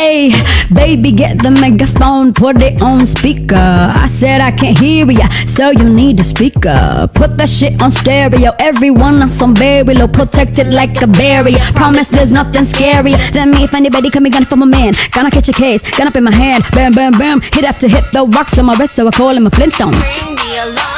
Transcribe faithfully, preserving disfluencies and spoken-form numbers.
Hey, baby, get the megaphone, put it on speaker. I said I can't hear ya, so you need a speaker. Put that shit on stereo, everyone on some very low, protected like a barrier. Promise there's nothing scarier than me. If anybody coming gun for my man, gonna catch a case, gun up in my hand, bam, bam, bam. Hit after hit, the rocks on my wrist, so I call him a Flintstones.